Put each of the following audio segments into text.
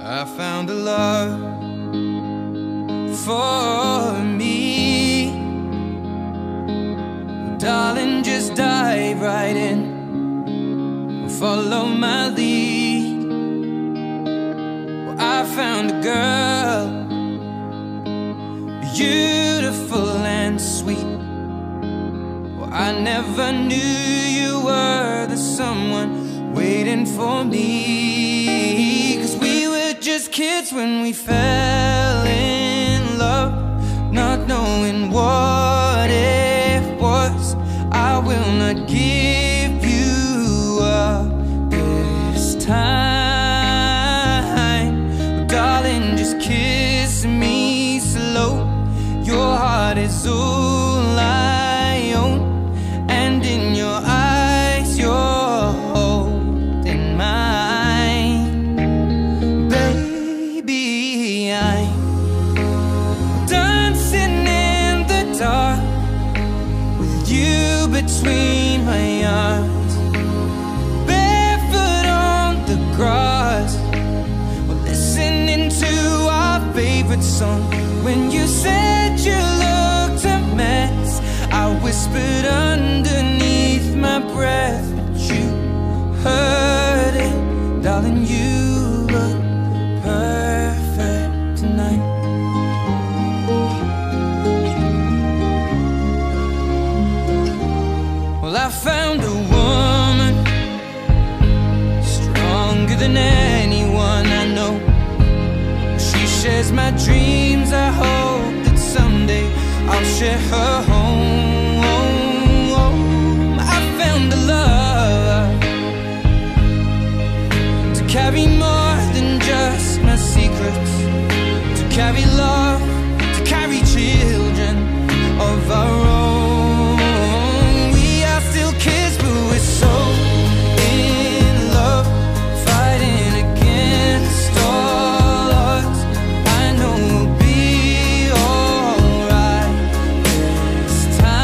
I found a love for me. Darling, just dive right in and follow my lead. Well, I found a girl, beautiful and sweet. Well, I never knew you were the someone waiting for me. 'Cause we were just kids when we fell in love, not knowing what it was. I will not give you up this time. But darling, just kiss me slow. Your heart is all I own, and in your eyes you're holding mine. Baby, I'm dancing in the dark with you between my arms, barefoot on the grass. We're listening to our favorite song. When you said you looked a mess, I whispered underneath my breath, but you heard it. Darling, you look perfect tonight. Well, I found a woman stronger than anyone I know. She shares my dreams. I hope that someday I'll share her home. I found a love to carry more than just my secrets, to carry love, to carry children of our own. We are still kids, but we're so in love, fighting against all odds. I know we'll be alright this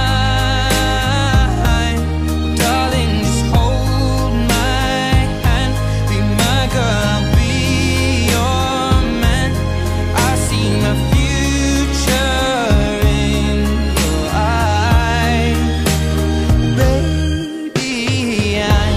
time. Darling, just hold my hand, be my girl, I'll be your man. I see my future in your eyes. Baby, I'm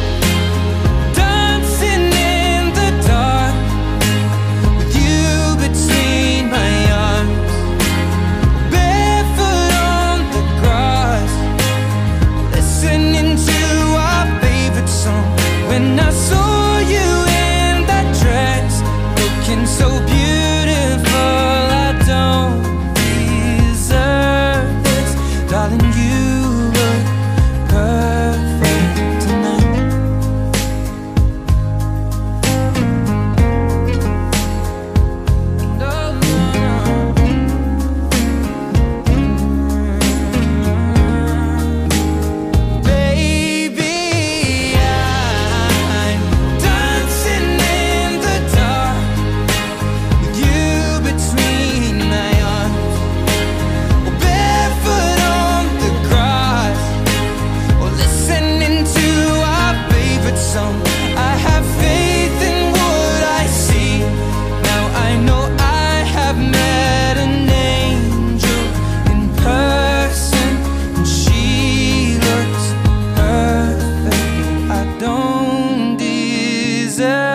dancing in the dark with you between my arms, barefoot on the grass, listening to our favorite song. When I saw you in that dress, looking so beautiful, I don't deserve this. Darling, you look perfect tonight. No, no, baby, I'm dancing in the dark with you between my arms, or barefoot on the grass, or listening to our favorite song. I have faith in what I see. Now I know I have met an angel in person, and she looks perfect. I don't deserve